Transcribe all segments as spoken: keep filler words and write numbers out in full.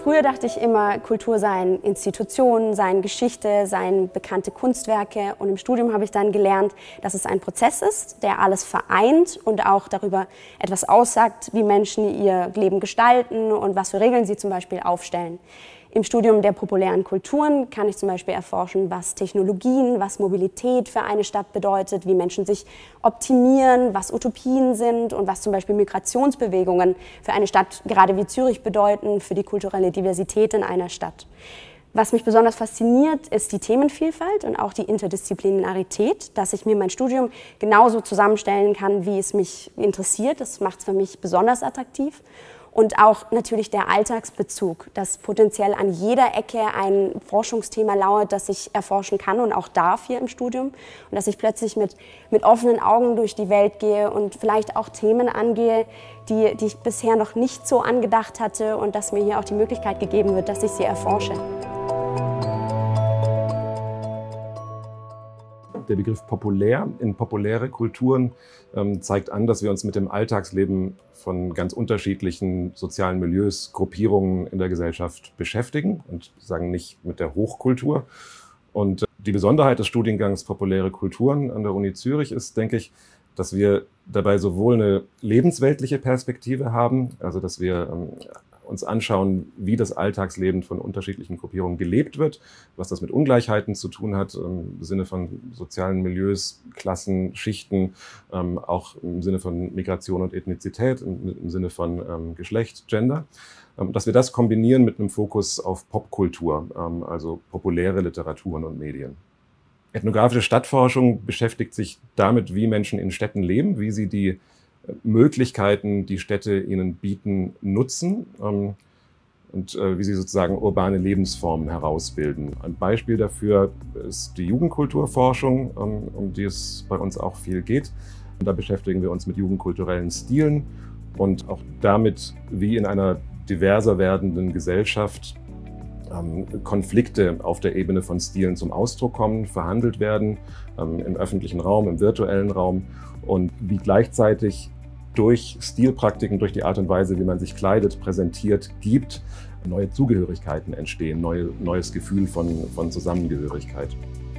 Früher dachte ich immer, Kultur seien Institutionen, seien Geschichte, seien bekannte Kunstwerke. Und im Studium habe ich dann gelernt, dass es ein Prozess ist, der alles vereint und auch darüber etwas aussagt, wie Menschen ihr Leben gestalten und was für Regeln sie zum Beispiel aufstellen. Im Studium der populären Kulturen kann ich zum Beispiel erforschen, was Technologien, was Mobilität für eine Stadt bedeutet, wie Menschen sich optimieren, was Utopien sind und was zum Beispiel Migrationsbewegungen für eine Stadt gerade wie Zürich bedeuten, für die kulturelle Diversität in einer Stadt. Was mich besonders fasziniert, ist die Themenvielfalt und auch die Interdisziplinarität, dass ich mir mein Studium genauso zusammenstellen kann, wie es mich interessiert. Das macht es für mich besonders attraktiv. Und auch natürlich der Alltagsbezug, dass potenziell an jeder Ecke ein Forschungsthema lauert, das ich erforschen kann und auch darf hier im Studium. Und dass ich plötzlich mit, mit offenen Augen durch die Welt gehe und vielleicht auch Themen angehe, die, die ich bisher noch nicht so angedacht hatte und dass mir hier auch die Möglichkeit gegeben wird, dass ich sie erforsche. Der Begriff populär in populäre Kulturen ähm, zeigt an, dass wir uns mit dem Alltagsleben von ganz unterschiedlichen sozialen Milieus, Gruppierungen in der Gesellschaft beschäftigen und sagen nicht mit der Hochkultur. Und die Besonderheit des Studiengangs Populäre Kulturen an der Uni Zürich ist, denke ich, dass wir dabei sowohl eine lebensweltliche Perspektive haben, also dass wir ähm, uns anschauen, wie das Alltagsleben von unterschiedlichen Gruppierungen gelebt wird, was das mit Ungleichheiten zu tun hat, im Sinne von sozialen Milieus, Klassen, Schichten, ähm, auch im Sinne von Migration und Ethnizität, im, im Sinne von ähm, Geschlecht, Gender, ähm, dass wir das kombinieren mit einem Fokus auf Popkultur, ähm, also populäre Literaturen und Medien. Ethnografische Stadtforschung beschäftigt sich damit, wie Menschen in Städten leben, wie sie die Möglichkeiten, die Städte ihnen bieten, nutzen ähm, und äh, wie sie sozusagen urbane Lebensformen herausbilden. Ein Beispiel dafür ist die Jugendkulturforschung, ähm, um die es bei uns auch viel geht. Und da beschäftigen wir uns mit jugendkulturellen Stilen und auch damit, wie in einer diverser werdenden Gesellschaft ähm, Konflikte auf der Ebene von Stilen zum Ausdruck kommen, verhandelt werden, ähm, im öffentlichen Raum, im virtuellen Raum, und wie gleichzeitig durch Stilpraktiken, durch die Art und Weise, wie man sich kleidet, präsentiert, gibt, neue Zugehörigkeiten entstehen, neue, neues Gefühl von, von Zusammengehörigkeit.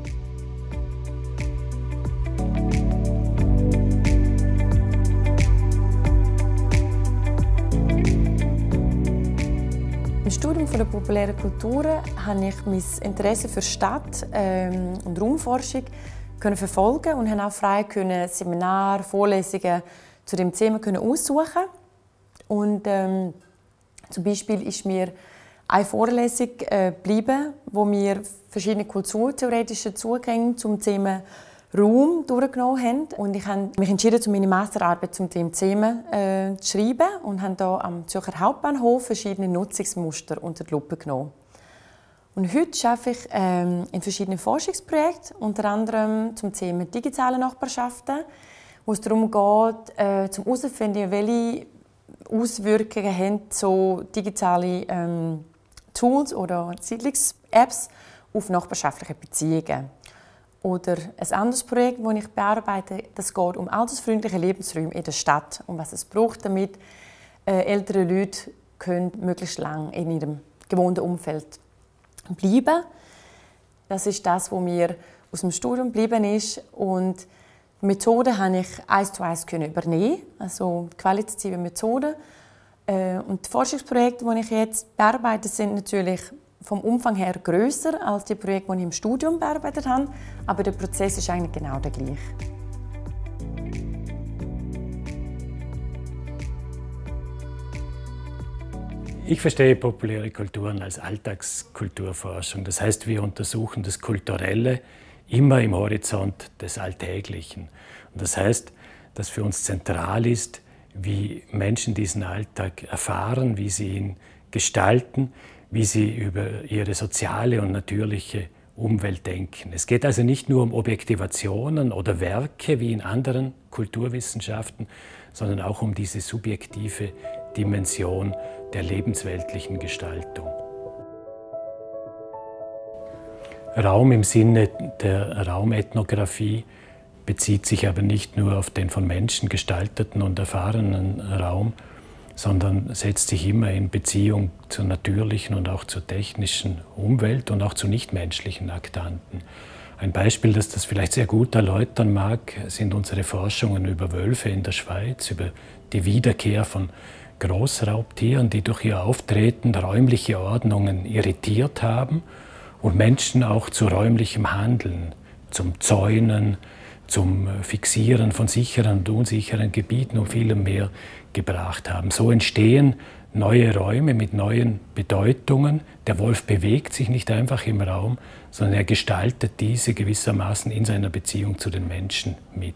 Im Studium der populären Kulturen habe ich mein Interesse für Stadt- ähm, und Raumforschung können verfolgen und haben auch frei können Seminare, Vorlesungen zu dem Thema können aussuchen. Und ähm, zum Beispiel ist mir eine Vorlesung äh, geblieben, wo wir verschiedene kulturtheoretische Zugänge zum Thema Raum durchgenommen haben. Und ich habe mich entschieden, meine Masterarbeit zum Thema äh, zu schreiben und habe hier am Zürcher Hauptbahnhof verschiedene Nutzungsmuster unter die Lupe genommen. Und heute arbeite ich ähm, in verschiedenen Forschungsprojekten, unter anderem zum Thema digitale Nachbarschaften, wo es darum geht, äh, zum herauszufinden, welche Auswirkungen haben so digitale ähm, Tools oder Siedlungs-Apps auf nachbarschaftliche Beziehungen. Oder ein anderes Projekt, das ich bearbeite, das geht um altersfreundliche Lebensräume in der Stadt und was es braucht, damit äh, ältere Leute können möglichst lange in ihrem gewohnten Umfeld bleiben. Das ist das, was mir aus dem Studium geblieben ist. Und die Methoden habe ich eins zu eins übernehmen, also qualitative Methoden. Und die Forschungsprojekte, die ich jetzt bearbeite, sind natürlich vom Umfang her grösser als die Projekte, die ich im Studium bearbeitet habe. Aber der Prozess ist eigentlich genau der gleiche. Ich verstehe populäre Kulturen als Alltagskulturforschung. Das heißt, wir untersuchen das Kulturelle immer im Horizont des Alltäglichen. Und das heißt, dass für uns zentral ist, wie Menschen diesen Alltag erfahren, wie sie ihn gestalten, wie sie über ihre soziale und natürliche Umwelt denken. Es geht also nicht nur um Objektivationen oder Werke wie in anderen Kulturwissenschaften, sondern auch um diese subjektive Dimension der lebensweltlichen Gestaltung. Raum im Sinne der Raumethnographie bezieht sich aber nicht nur auf den von Menschen gestalteten und erfahrenen Raum, sondern setzt sich immer in Beziehung zur natürlichen und auch zur technischen Umwelt und auch zu nichtmenschlichen Aktanten. Ein Beispiel, das das vielleicht sehr gut erläutern mag, sind unsere Forschungen über Wölfe in der Schweiz, über die Wiederkehr von Großraubtieren, die durch ihr Auftreten räumliche Ordnungen irritiert haben und Menschen auch zu räumlichem Handeln, zum Zäunen, zum Fixieren von sicheren und unsicheren Gebieten und vielem mehr gebracht haben. So entstehen neue Räume mit neuen Bedeutungen. Der Wolf bewegt sich nicht einfach im Raum, sondern er gestaltet diese gewissermaßen in seiner Beziehung zu den Menschen mit.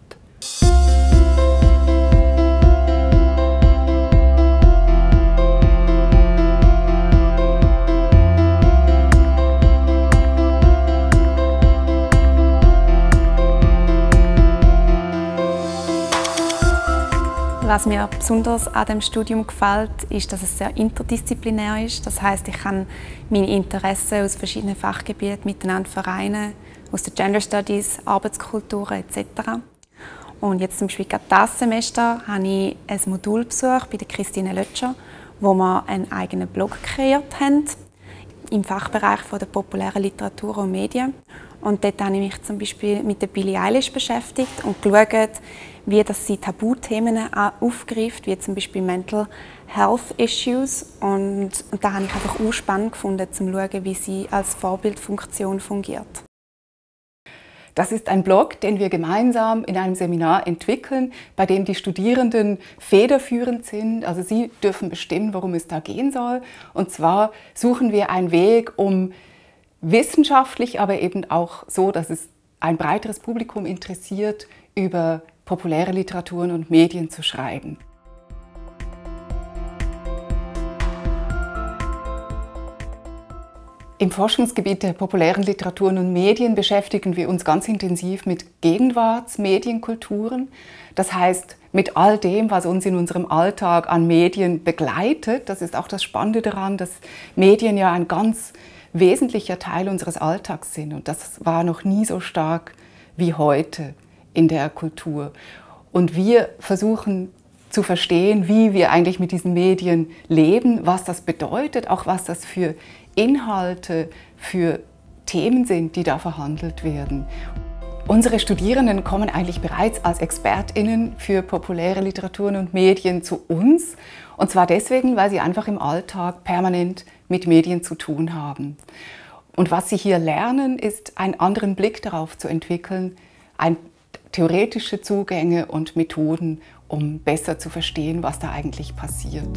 Was mir besonders an dem Studium gefällt, ist, dass es sehr interdisziplinär ist. Das heißt, ich kann meine Interessen aus verschiedenen Fachgebieten miteinander vereinen, aus den Gender Studies, Arbeitskulturen et cetera. Und jetzt zum Beispiel gerade dieses Semester habe ich ein Modul besucht bei der Christine Lötscher, wo wir einen eigenen Blog kreiert haben im Fachbereich von der populären Literatur und Medien. Und dort habe ich mich zum Beispiel mit der Billie Eilish beschäftigt und geschaut, wie das sie Tabuthemen aufgreift, wie zum Beispiel Mental Health Issues. Und, und da habe ich einfach auch spannend gefunden, um zu schauen, wie sie als Vorbildfunktion fungiert. Das ist ein Blog, den wir gemeinsam in einem Seminar entwickeln, bei dem die Studierenden federführend sind. Also sie dürfen bestimmen, worum es da gehen soll. Und zwar suchen wir einen Weg, um wissenschaftlich, aber eben auch so, dass es ein breiteres Publikum interessiert, über populäre Literaturen und Medien zu schreiben. Im Forschungsgebiet der populären Literaturen und Medien beschäftigen wir uns ganz intensiv mit Gegenwartsmedienkulturen. Das heißt, mit all dem, was uns in unserem Alltag an Medien begleitet. Das ist auch das Spannende daran, dass Medien ja ein ganz wesentlicher Teil unseres Alltags sind. Und das war noch nie so stark wie heute in der Kultur. Und wir versuchen zu verstehen, wie wir eigentlich mit diesen Medien leben, was das bedeutet, auch was das für Inhalte, für Themen sind, die da verhandelt werden. Unsere Studierenden kommen eigentlich bereits als ExpertInnen für populäre Literaturen und Medien zu uns. Und zwar deswegen, weil sie einfach im Alltag permanent mit Medien zu tun haben. Und was sie hier lernen, ist, einen anderen Blick darauf zu entwickeln, ein, theoretische Zugänge und Methoden, um besser zu verstehen, was da eigentlich passiert.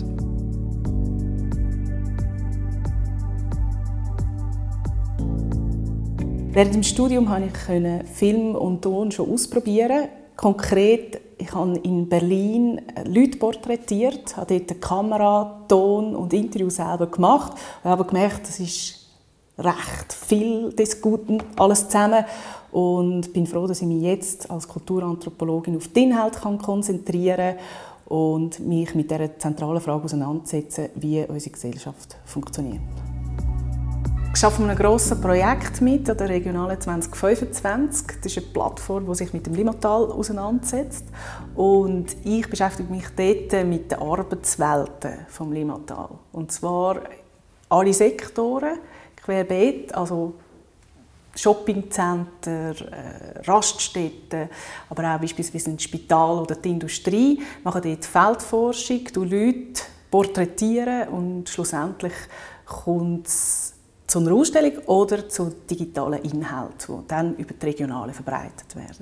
Während dem Studium konnte ich Film und Ton schon ausprobieren. Konkret, ich habe in Berlin Leute porträtiert, habe dort Kamera, Ton und Interview selber gemacht. Ich habe gemerkt, das ist recht viel des Guten, alles zusammen. Und bin froh, dass ich mich jetzt als Kulturanthropologin auf den Inhalt konzentrieren kann und mich mit der zentralen Frage auseinandersetzen, wie unsere Gesellschaft funktioniert. Ich arbeite an einem grossen Projekt mit, an der Regionale zwanzig fünfundzwanzig. Das ist eine Plattform, die sich mit dem Limmatal auseinandersetzt. Und ich beschäftige mich dort mit den Arbeitswelten des Limmatal. Und zwar alle Sektoren, querbeet, also Shoppingcenter, Raststätten, aber auch beispielsweise ein Spital oder die Industrie. Wir machen dort Feldforschung, die Leute porträtieren und schlussendlich kommt es zu einer Ausstellung oder zu digitalen Inhalten, die dann über die Regionale verbreitet werden.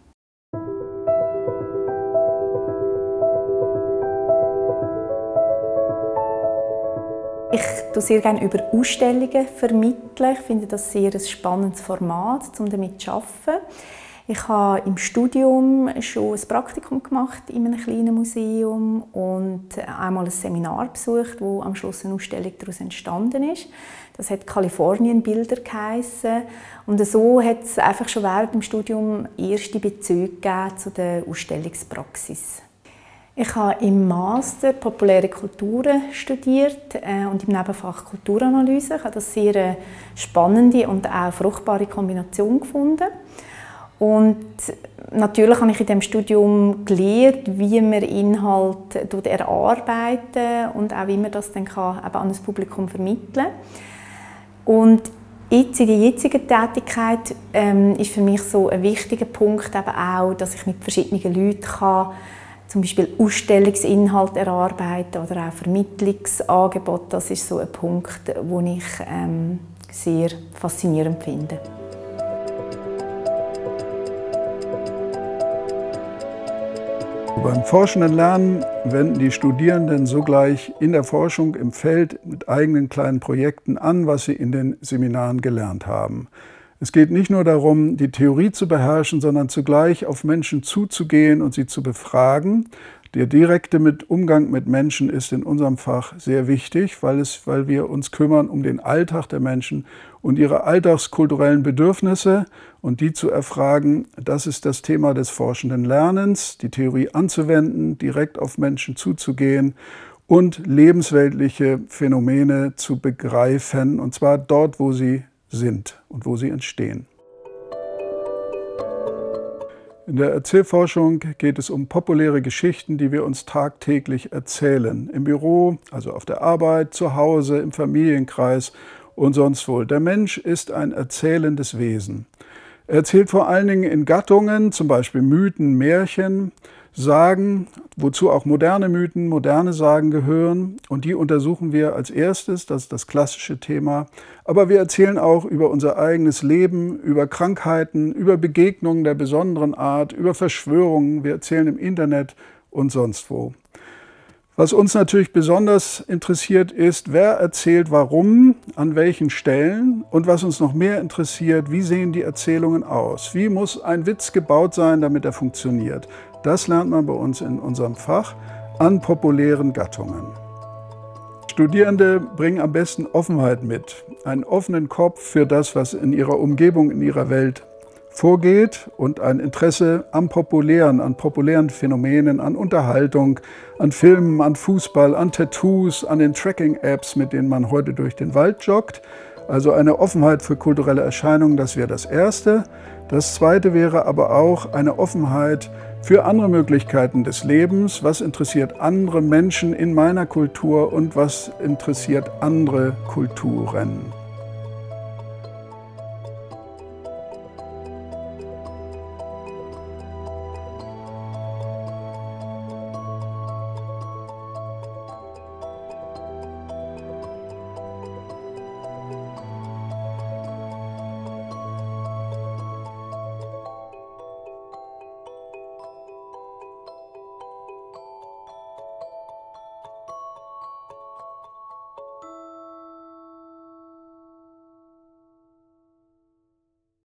Ich vermittle sehr gerne über Ausstellungen. Vermitteln. Ich finde das sehr ein spannendes Format, um damit zu arbeiten. Ich habe im Studium schon ein Praktikum gemacht in einem kleinen Museum und einmal ein Seminar besucht, wo am Schluss eine Ausstellung daraus entstanden ist. Das hat Kalifornien-Bilder geheissen. Und so hat es einfach schon während dem Studium erste Bezüge gegeben zu der Ausstellungspraxis. Ich habe im Master Populäre Kulturen studiert äh, und im Nebenfach Kulturanalyse. Ich habe das sehr eine spannende und auch fruchtbare Kombination gefunden. Und natürlich habe ich in diesem Studium gelernt, wie man Inhalte erarbeiten und auch wie man das dann kann, eben an das Publikum vermitteln kann. Und jetzt in der jetzigen Tätigkeit ähm, ist für mich so ein wichtiger Punkt eben auch, dass ich mit verschiedenen Leuten kann, zum Beispiel Ausstellungsinhalte erarbeiten oder auch Vermittlungsangebote. Das ist so ein Punkt, den ich ähm, sehr faszinierend finde. Beim forschenden Lernen wenden die Studierenden sogleich in der Forschung im Feld mit eigenen kleinen Projekten an, was sie in den Seminaren gelernt haben. Es geht nicht nur darum, die Theorie zu beherrschen, sondern zugleich auf Menschen zuzugehen und sie zu befragen. Der direkte Umgang mit Menschen ist in unserem Fach sehr wichtig, weil, es, weil wir uns kümmern um den Alltag der Menschen und ihre alltagskulturellen Bedürfnisse und die zu erfragen. Das ist das Thema des forschenden Lernens, die Theorie anzuwenden, direkt auf Menschen zuzugehen und lebensweltliche Phänomene zu begreifen, und zwar dort, wo sie sind und wo sie entstehen. In der Erzählforschung geht es um populäre Geschichten, die wir uns tagtäglich erzählen. Im Büro, also auf der Arbeit, zu Hause, im Familienkreis und sonst wo. Der Mensch ist ein erzählendes Wesen. Er erzählt vor allen Dingen in Gattungen, zum Beispiel Mythen, Märchen, Sagen, wozu auch moderne Mythen, moderne Sagen gehören. Und die untersuchen wir als erstes, das ist das klassische Thema. Aber wir erzählen auch über unser eigenes Leben, über Krankheiten, über Begegnungen der besonderen Art, über Verschwörungen. Wir erzählen im Internet und sonst wo. Was uns natürlich besonders interessiert ist, wer erzählt warum, an welchen Stellen, und was uns noch mehr interessiert, wie sehen die Erzählungen aus? Wie muss ein Witz gebaut sein, damit er funktioniert? Das lernt man bei uns in unserem Fach an populären Gattungen. Studierende bringen am besten Offenheit mit, einen offenen Kopf für das, was in ihrer Umgebung, in ihrer Welt vorgeht, und ein Interesse am Populären, an populären Phänomenen, an Unterhaltung, an Filmen, an Fußball, an Tattoos, an den Tracking-Apps, mit denen man heute durch den Wald joggt. Also eine Offenheit für kulturelle Erscheinungen, das wäre das Erste. Das Zweite wäre aber auch eine Offenheit für andere Möglichkeiten des Lebens. Was interessiert andere Menschen in meiner Kultur und was interessiert andere Kulturen?